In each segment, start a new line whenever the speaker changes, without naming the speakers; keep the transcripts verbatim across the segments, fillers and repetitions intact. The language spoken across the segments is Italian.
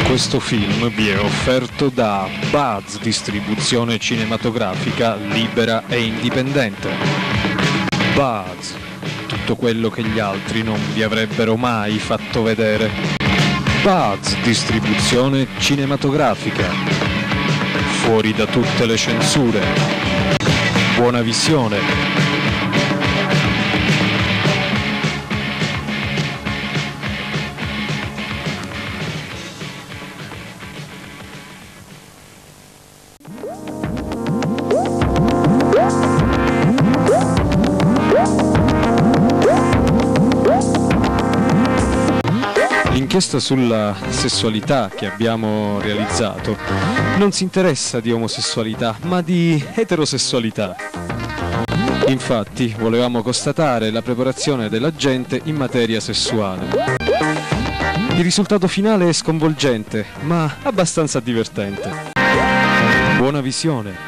Questo film vi è offerto da Buzz, distribuzione cinematografica libera e indipendente. Buzz, tutto quello che gli altri non vi avrebbero mai fatto vedere. Buzz, distribuzione cinematografica. Fuori da tutte le censure. Buona visione. L'inchiesta sulla sessualità che abbiamo realizzato non si interessa di omosessualità, ma di eterosessualità. Infatti, volevamo constatare la preparazione della gente in materia sessuale. Il risultato finale è sconvolgente, ma abbastanza divertente. Buona visione.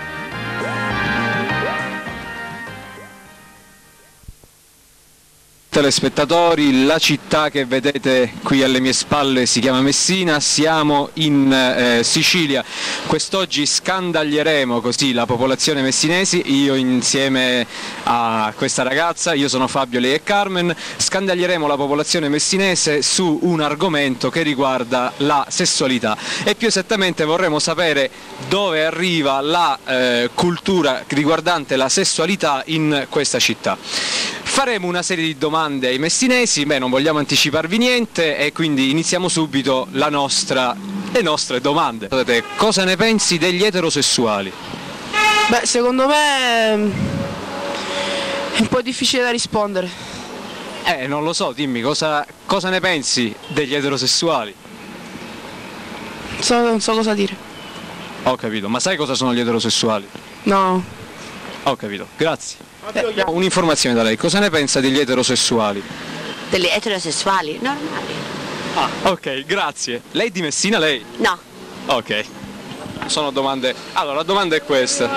Telespettatori, la città che vedete qui alle mie spalle si chiama Messina, siamo in eh, Sicilia. Quest'oggi scandaglieremo così la popolazione messinese, io insieme a questa ragazza, io sono Fabio, lei è Carmen, scandaglieremo la popolazione messinese su un argomento che riguarda la sessualità e più esattamente vorremmo sapere dove arriva la eh, cultura riguardante la sessualità in questa città. Faremo una serie di domande ai messinesi, beh, non vogliamo anticiparvi niente e quindi iniziamo subito la nostra, le nostre domande. Cosa ne pensi degli eterosessuali?
Beh, secondo me è un po' difficile da rispondere.
Eh, non lo so, dimmi, cosa, cosa ne pensi degli eterosessuali?
Non so, non so cosa dire.
Ho capito, ma sai cosa sono gli eterosessuali?
No.
Ho capito, grazie. Eh, un'informazione da lei, cosa ne pensa degli eterosessuali?
Degli eterosessuali? Normali.
Ah, ok, grazie. Lei di Messina, lei?
No.
Ok. Sono domande... Allora, la domanda è questa.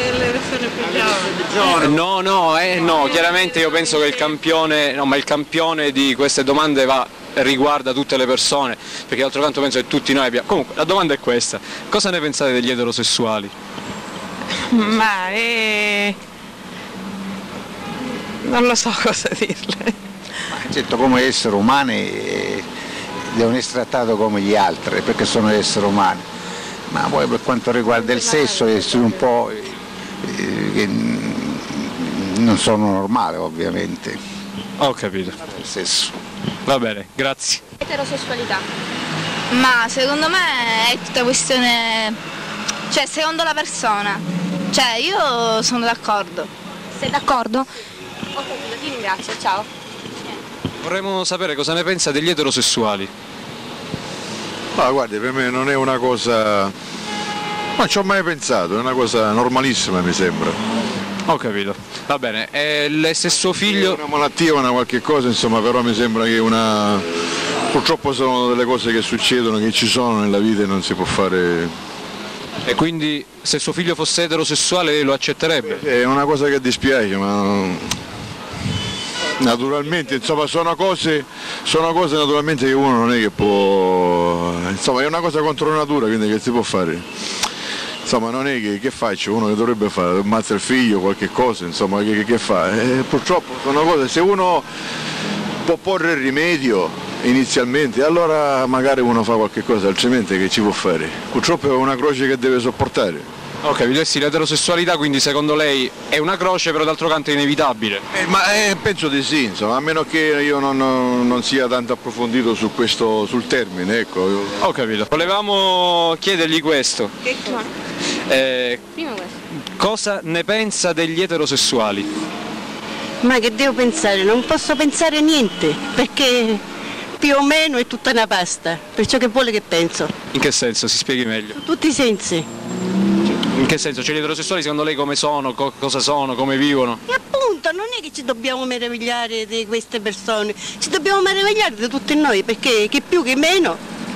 No, no, eh, no, chiaramente io penso che il campione, no, ma il campione di queste domande va, riguarda tutte le persone, perché d'altro canto penso che tutti noi abbiamo... Comunque, la domanda è questa. Cosa ne pensate degli eterosessuali?
Ma è... non lo so cosa dirle.
Ma certo, come esseri umani eh, devono essere trattati come gli altri, perché sono esseri umani, ma poi per quanto riguarda il sesso è un po' eh, che non sono normali ovviamente.
Ho capito.
Il sesso.
Va bene, grazie.
Eterosessualità. Ma secondo me è tutta questione, cioè secondo la persona, cioè io sono d'accordo.
Sei d'accordo?
Ho capito, ti ringrazio, ciao.
Vorremmo sapere cosa ne pensa degli eterosessuali.
Ma guardi, per me non è una cosa... non ci ho mai pensato, è una cosa normalissima mi sembra.
Ho capito. Va bene, e lei se suo figlio...
È una malattia, una qualche cosa, insomma, però mi sembra che una... purtroppo sono delle cose che succedono, che ci sono nella vita e non si può fare...
E quindi se suo figlio fosse eterosessuale lei lo accetterebbe?
È una cosa che dispiace, ma... naturalmente, insomma, sono cose, sono cose naturalmente che uno non è che può, insomma, è una cosa contro natura, quindi che si può fare? Insomma, non è che, che faccio, uno che dovrebbe fare, ammazza il figlio, qualche cosa, insomma, che, che, che fa? E purtroppo sono cose, se uno può porre il rimedio inizialmente, allora magari uno fa qualche cosa, altrimenti che ci può fare? Purtroppo è una croce che deve sopportare.
Ok, capito, sì, l'eterosessualità quindi secondo lei è una croce, però d'altro canto è inevitabile?
Eh, ma eh, penso di sì, insomma, a meno che io non, non sia tanto approfondito su questo, sul termine, ecco.
Ho capito. Volevamo chiedergli questo.
Che cosa?
Eh,
Prima questo.
cosa ne pensa degli eterosessuali?
Ma che devo pensare? Non posso pensare niente, perché più o meno è tutta una pasta, perciò che vuole che penso?
In che senso? Si spieghi meglio.
Su tutti i sensi.
In che senso? Cioè gli eterosessuali secondo lei come sono, co cosa sono, come vivono?
E appunto, non è che ci dobbiamo meravigliare di queste persone, ci dobbiamo meravigliare di tutti noi, perché che più che meno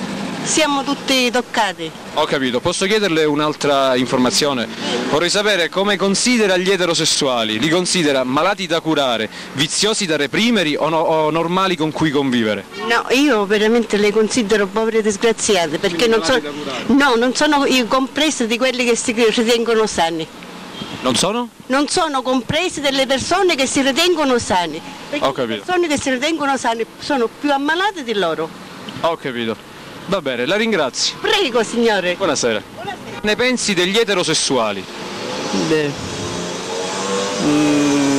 siamo tutti toccati.
Ho capito, posso chiederle un'altra informazione? Vorrei sapere come considera gli eterosessuali, li considera malati da curare, viziosi da reprimere o, no, o normali con cui convivere?
No, io veramente le considero povere disgraziate perché non, so, no, non sono comprese di quelli che si ritengono sani.
Non sono?
Non sono comprese delle persone che si ritengono sani. Perché
Ho capito.
le persone che si ritengono sani sono più ammalate di loro.
Ho capito. Va bene, la ringrazio.
Prego signore.
Buonasera.
Buonasera.
Ne pensi degli eterosessuali?
Beh. Mm.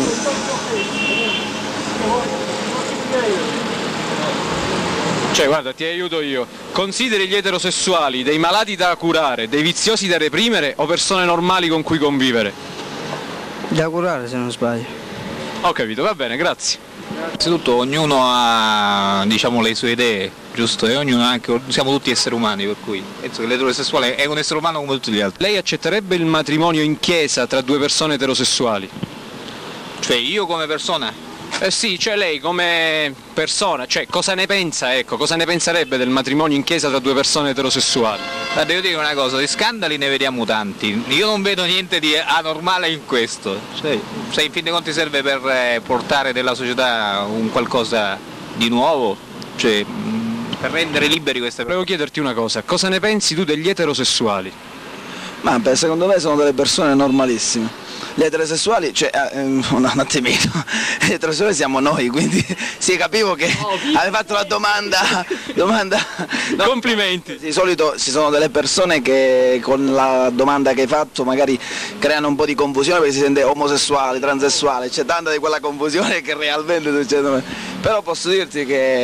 Cioè, guarda, ti aiuto io. Consideri gli eterosessuali dei malati da curare, dei viziosi da reprimere o persone normali con cui convivere?
Da curare se non sbaglio.
Ho capito, va bene, grazie.
Innanzitutto ognuno ha, diciamo, le sue idee, giusto? E ognuno anche, siamo tutti esseri umani, per cui penso che l'eterosessuale è un essere umano come tutti gli altri.
Lei accetterebbe il matrimonio in chiesa tra due persone eterosessuali?
Cioè io come persona?
Eh sì, cioè lei come persona, cioè cosa ne pensa, ecco, cosa ne penserebbe del matrimonio in chiesa tra due persone eterosessuali?
Guarda, io dico una cosa, di scandali ne vediamo tanti, io non vedo niente di anormale in questo, cioè, se in fin dei conti serve per eh, portare nella società un qualcosa di nuovo, cioè per rendere liberi queste persone.
Volevo chiederti una cosa, cosa ne pensi tu degli eterosessuali?
Ma beh, secondo me sono delle persone normalissime. Gli eterosessuali, cioè, eh, un attimino, gli eterosessuali siamo noi, quindi sì, capivo che oh, avevi fatto la domanda, domanda
no, complimenti.
Di solito ci sono delle persone che con la domanda che hai fatto magari creano un po' di confusione perché si sente omosessuale, transessuale, c'è tanta di quella confusione che realmente succede. Però posso dirti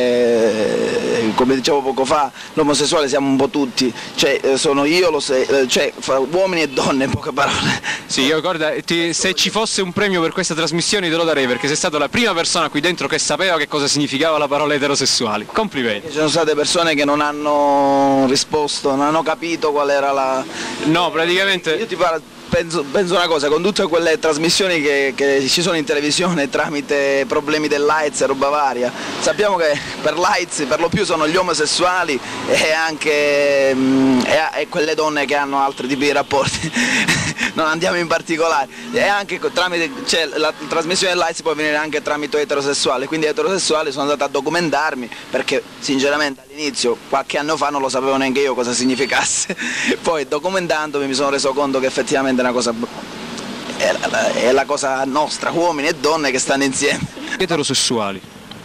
che, come dicevo poco fa, l'omosessuale siamo un po' tutti, cioè sono io, lo sei, cioè fra uomini e donne in poche parole.
Sì, io guarda, ti, se ci fosse un premio per questa trasmissione te lo darei perché sei stata la prima persona qui dentro che sapeva che cosa significava la parola eterosessuali. Complimenti.
Ci sono state persone che non hanno risposto, non hanno capito qual era la...
No, praticamente...
Io ti parlo... Penso, penso una cosa, con tutte quelle trasmissioni che, che ci sono in televisione tramite problemi dell'AIDS e roba varia, sappiamo che per l'AIDS per lo più sono gli omosessuali e anche mh, e, e quelle donne che hanno altri tipi di rapporti, non andiamo in particolare, e anche tramite, cioè, la trasmissione dell'AIDS può avvenire anche tramite eterosessuale, quindi eterosessuali sono andato a documentarmi perché sinceramente all'inizio, qualche anno fa non lo sapevo neanche io cosa significasse, poi documentandomi mi sono reso conto che effettivamente è una cosa, è la, è la cosa nostra, uomini e donne che stanno insieme.
Eterosessuali.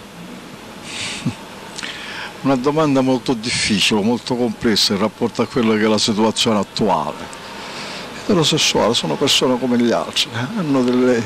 Una domanda molto difficile, molto complessa in rapporto a quella che è la situazione attuale. Eterosessuali sono persone come gli altri, hanno delle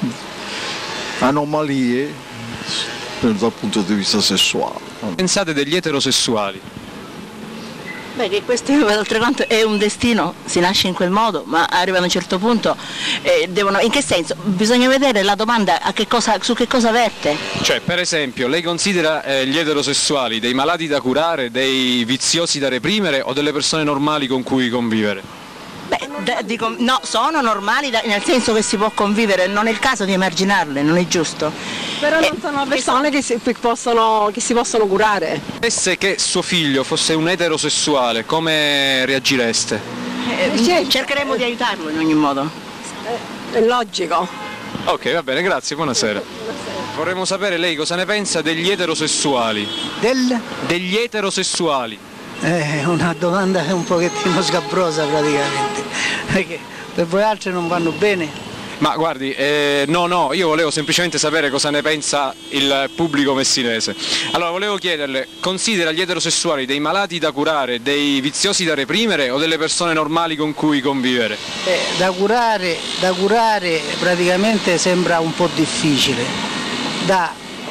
anomalie dal punto di vista sessuale.
Pensate degli eterosessuali?
Beh, che questo d'altro canto è un destino, si nasce in quel modo, ma arrivano a un certo punto, eh, devono, in che senso? Bisogna vedere la domanda a che cosa, su che cosa verte.
Cioè, per esempio, lei considera eh, gli eterosessuali dei malati da curare, dei viziosi da reprimere o delle persone normali con cui convivere?
Beh, da, dico, no, sono normali da, nel senso che si può convivere, non è il caso di emarginarle, non è giusto.
Però non sono persone che si, che possono, che si possono curare.
Se che suo figlio fosse un eterosessuale, come reagireste?
Eh, cercheremo di aiutarlo in ogni modo.
È logico.
Ok, va bene, grazie, buonasera. Vorremmo sapere lei cosa ne pensa degli eterosessuali.
Del?
Degli eterosessuali.
È una domanda un pochettino scabrosa praticamente, perché per voi altri non vanno bene?
Ma guardi, eh, no, no, io volevo semplicemente sapere cosa ne pensa il pubblico messinese. Allora, volevo chiederle, considera gli eterosessuali dei malati da curare, dei viziosi da reprimere o delle persone normali con cui convivere?
Eh, da curare, da curare praticamente sembra un po' difficile, da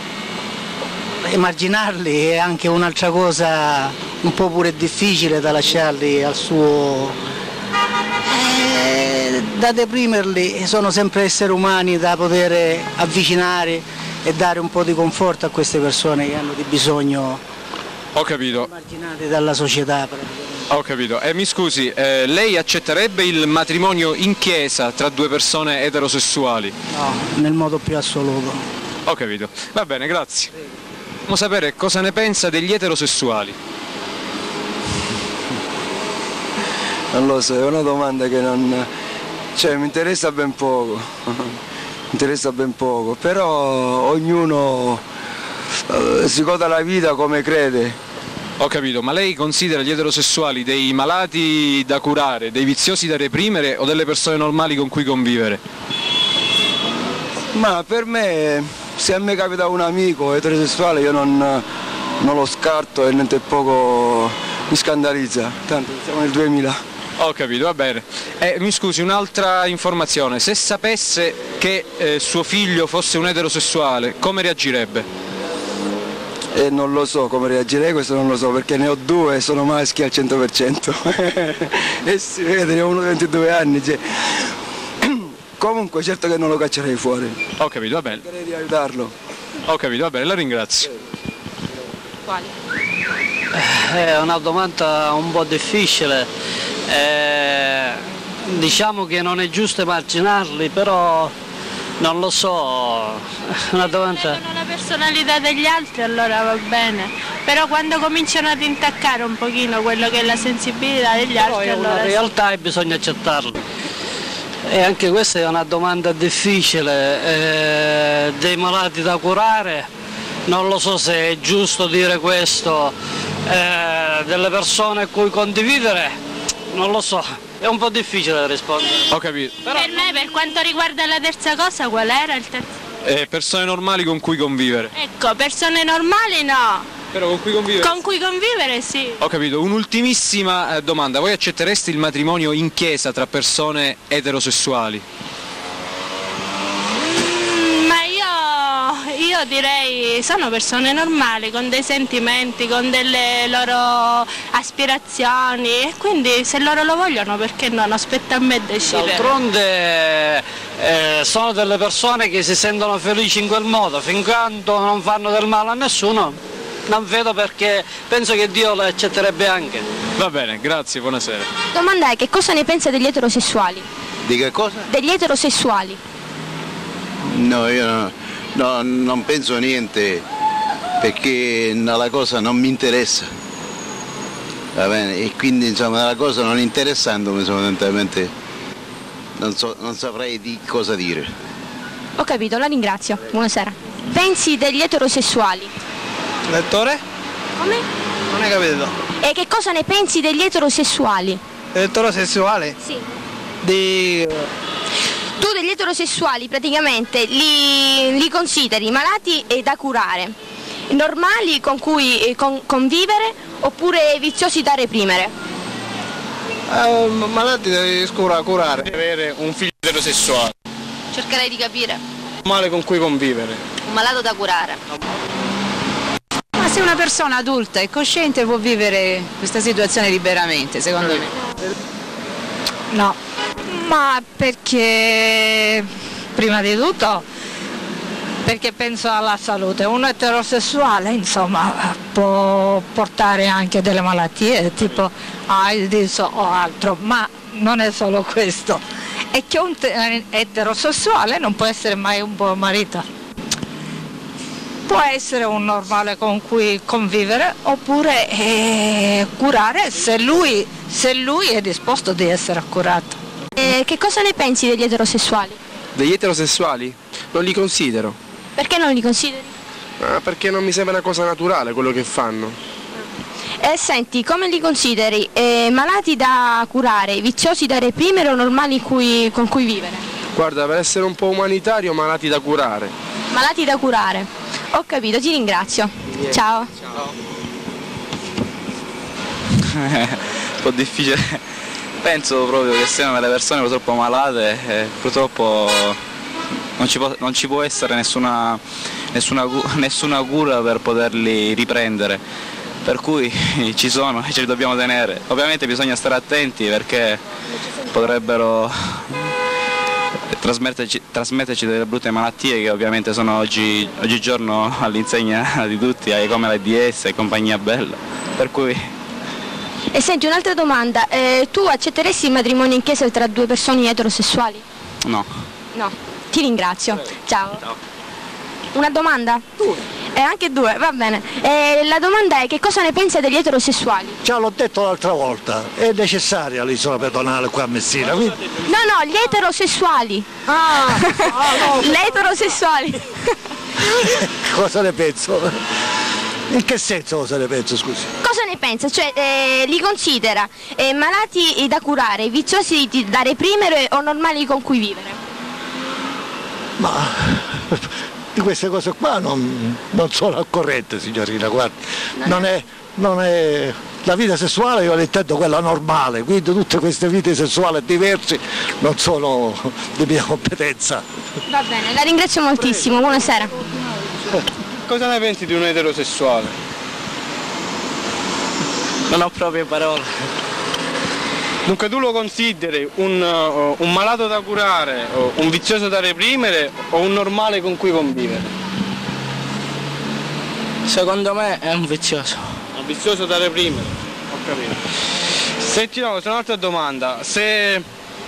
emarginarli è anche un'altra cosa un po' pure difficile da lasciarli al suo... Eh, da deprimerli, sono sempre esseri umani da poter avvicinare e dare un po' di conforto a queste persone che hanno di bisogno.
Ho capito.
Emarginate dalla società.
Ho capito. E eh, mi scusi, eh, lei accetterebbe il matrimonio in chiesa tra due persone eterosessuali?
No, nel modo più assoluto.
Ho capito. Va bene, grazie. Vogliamo sapere cosa ne pensa degli eterosessuali.
Non lo so, è una domanda che non... cioè mi interessa ben poco, mi interessa ben poco, però ognuno eh, si goda la vita come crede.
Ho capito, ma lei considera gli eterosessuali dei malati da curare, dei viziosi da reprimere o delle persone normali con cui convivere?
Ma per me, se a me capita un amico eterosessuale io non, non lo scarto e niente poco mi scandalizza, tanto siamo nel duemila.
Ho capito, va bene. Eh, mi scusi, un'altra informazione, se sapesse che eh, suo figlio fosse un eterosessuale, come reagirebbe?
E non lo so come reagirei, questo non lo so, perché ne ho due e sono maschi al cento per cento. E si vede, ne ho uno di ventidue anni. Cioè. Comunque certo che non lo caccerei fuori.
Ho capito, va bene.
Cercherei di aiutarlo.
Ho capito, va bene, la ringrazio.
Quali?
È una domanda un po' difficile. Eh, diciamo che non è giusto emarginarli, però non lo so, una domanda...
Se la personalità degli altri allora va bene, però quando cominciano ad intaccare un pochino quello che è la sensibilità degli
però
altri...
è una
allora
realtà e bisogna accettarlo. E anche questa è una domanda difficile, eh, dei malati da curare, non lo so se è giusto dire questo, eh, delle persone a cui condividere, non lo so. È un po' difficile da rispondere.
Ho capito.
Però per me, per quanto riguarda la terza cosa, qual era il terzo?
Eh, persone normali con cui convivere.
Ecco, persone normali no.
Però con cui convivere?
Con cui convivere sì.
Ho capito, un'ultimissima eh, domanda. Voi accettereste il matrimonio in chiesa tra persone eterosessuali?
Mm, ma io, io direi, sono persone normali, con dei sentimenti, con delle loro aspirazioni, e quindi se loro lo vogliono perché no, non aspetta a me decidere.
D'altronde eh, sono delle persone che si sentono felici in quel modo, fin quando non fanno del male a nessuno, non vedo perché, penso che Dio le accetterebbe anche.
Va bene, grazie, buonasera.
Domanda è: che cosa ne pensa degli eterosessuali?
Di che cosa?
Degli eterosessuali.
No, io no, no, non penso niente, perché la cosa non mi interessa. Va bene? E quindi insomma la cosa non interessandomi sostanzialmente non, so, non saprei di cosa dire.
Ho capito, la ringrazio. Buonasera. Pensi degli eterosessuali?
Lettore?
Come?
Non hai capito.
E che cosa ne pensi degli eterosessuali?
Eterosessuale?
Sì.
Di...
Tu degli eterosessuali praticamente li, li consideri malati e da curare, normali con cui eh, con, convivere oppure viziosi da reprimere?
Eh, malati devi scura, curare.
Devi avere un figlio eterosessuale.
Cercherei di capire.
Male con cui convivere.
Un malato da curare.
Ma se una persona adulta e cosciente può vivere questa situazione liberamente, secondo me.
No, ma perché prima di tutto perché penso alla salute. Uno eterosessuale insomma può portare anche delle malattie tipo AIDS o altro, ma non è solo questo. È che un eterosessuale non può essere mai un buon marito. Può essere un normale con cui convivere oppure eh, curare se lui, se lui è disposto di essere curato.
Eh, che cosa ne pensi degli eterosessuali?
Degli eterosessuali? Non li considero.
Perché non li consideri?
Ah, perché non mi sembra una cosa naturale quello che fanno.
Eh, senti, come li consideri? Eh, malati da curare, viziosi da reprimere o normali cui, con cui vivere?
Guarda, per essere un po' umanitario, malati da curare.
Malati da curare. Ho capito, ti ringrazio.
Yeah.
Ciao.
Ciao.
Un po' difficile. Penso proprio che siano delle persone purtroppo malate e purtroppo non ci può, non ci può essere nessuna, nessuna, nessuna cura per poterli riprendere. Per cui ci sono e ce li dobbiamo tenere. Ovviamente bisogna stare attenti perché potrebbero trasmetterci, trasmetterci delle brutte malattie che ovviamente sono oggi, oggigiorno all'insegna di tutti, come l'AIDS e compagnia bella. Per cui...
E senti, un'altra domanda, eh, tu accetteresti il matrimonio in chiesa tra due persone eterosessuali?
No.
No, ti ringrazio. Ciao.
Ciao.
Una domanda? E anche due, va bene. E la domanda è: che cosa ne pensa degli eterosessuali?
Già l'ho detto l'altra volta, è necessaria l'isola pedonale qua a Messina. Quindi...
No, no, gli eterosessuali.
Ah, ah no.
Gli eterosessuali.
Cosa ne penso? In che senso cosa ne penso, scusi?
Cosa ne pensa? Cioè, eh, li considera eh, malati da curare, viziosi da reprimere o normali con cui vivere?
Ma di queste cose qua non, non sono al corrente, signorina, guardi. Non è, non è... La vita sessuale io la intendo quella normale, quindi tutte queste vite sessuali diverse non sono di mia competenza.
Va bene, la ringrazio moltissimo, buonasera.
Cosa ne pensi di un eterosessuale?
Non ho proprio parole.
Dunque tu lo consideri un, uh, un malato da curare, o un vizioso da reprimere o un normale con cui convivere?
Secondo me è un vizioso.
Un vizioso da reprimere, ho capito. Senti, no, c'è un'altra domanda. Se...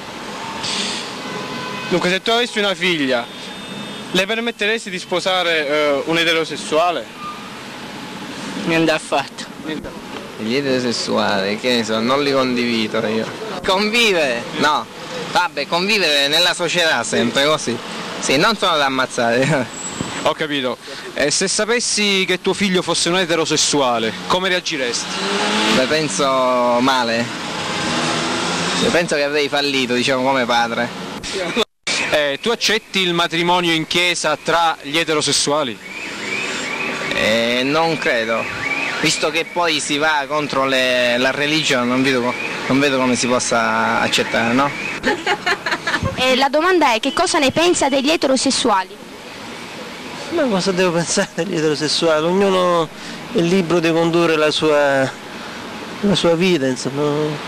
Dunque se tu avessi una figlia, le permetteresti di sposare uh, un eterosessuale?
Niente affatto.
Niente.
Gli eterosessuali, che ne so, non li condivido io. Convivere? No. Vabbè, convivere nella società sempre così. Sì, non sono da ammazzare.
Ho capito. E se sapessi che tuo figlio fosse un eterosessuale, come reagiresti?
Beh, penso male. Io penso che avrei fallito, diciamo, come padre.
Eh, tu accetti il matrimonio in chiesa tra gli eterosessuali?
Eh, non credo. Visto che poi si va contro le, la religione, non vedo, non vedo come si possa accettare, no?
E la domanda è: che cosa ne pensa degli eterosessuali?
Ma cosa devo pensare degli eterosessuali? Ognuno è libero di condurre la sua, la sua vita, insomma.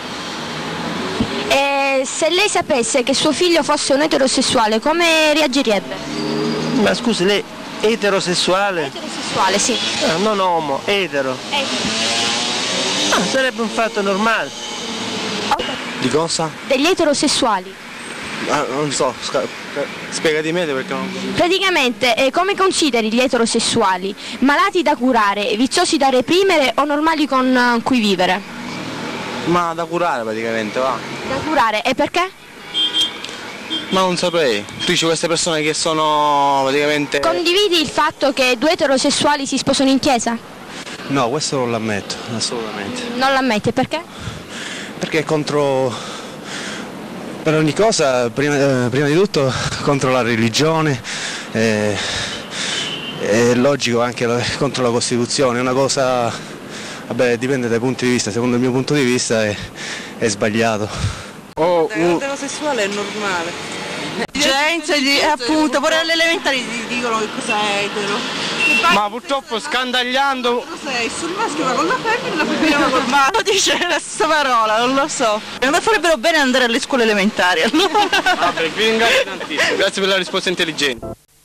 E se lei sapesse che suo figlio fosse un eterosessuale, come reagirebbe?
Ma scusi, lei è eterosessuale?
Eterosessuale, sì.
Ah, non homo, etero. Ah, sarebbe un fatto normale.
Di cosa?
Degli eterosessuali.
Ah, non so, spiegati meglio perché non...
Praticamente, eh, come consideri gli eterosessuali? Malati da curare, viziosi da reprimere o normali con uh, cui vivere?
Ma da curare praticamente, va.
Da curare, e perché?
Ma non saprei. Tu dici queste persone che sono praticamente...
Condividi il fatto che due eterosessuali si sposano in chiesa?
No, questo non l'ammetto, assolutamente.
Non l'ammetti, perché?
Perché è contro... Per ogni cosa, prima, eh, prima di tutto, contro la religione, eh, è logico anche la, contro la Costituzione, è una cosa, vabbè, dipende dai punti di vista, secondo il mio punto di vista è, è sbagliato.
Oh, l'eterosessuale è normale. Gente, di, appunto, pure alle elementari ti dicono che cosa è etero.
Ma purtroppo scandagliando...
Sei sul maschio ma con la femmina e la femmina col maschio. Dice la stessa parola, non lo so. Non farebbero bene andare alle scuole elementari. Allora.
Vabbè, vi ringrazio tantissimo, grazie per la risposta intelligente.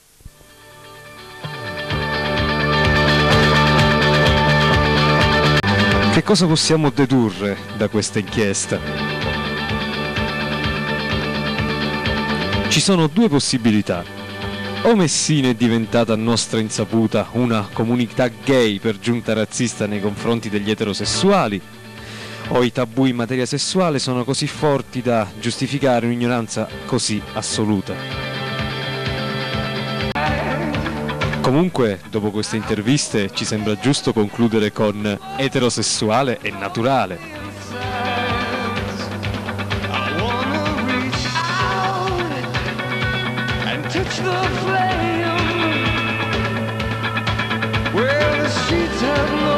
Che cosa possiamo dedurre da questa inchiesta? Ci sono due possibilità. O Messina è diventata a nostra insaputa una comunità gay per giunta razzista nei confronti degli eterosessuali, o i tabù in materia sessuale sono così forti da giustificare un'ignoranza così assoluta. Comunque, dopo queste interviste, ci sembra giusto concludere con eterosessuale e naturale.
Touch the flame where the streets have no